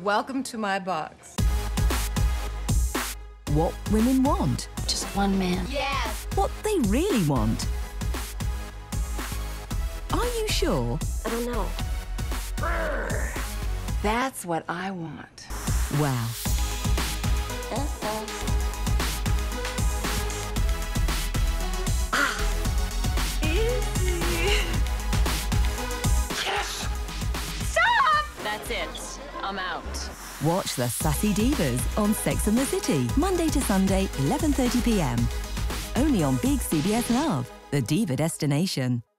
Welcome to my box. What women want. Just one man. Yes! What they really want. Are you sure? I don't know. That's what I want. Well, That's it. I'm out. watch the Sassy Divas on Sex and the City, Monday to Sunday, 11:30 p.m. Only on Big CBS Love, the diva destination.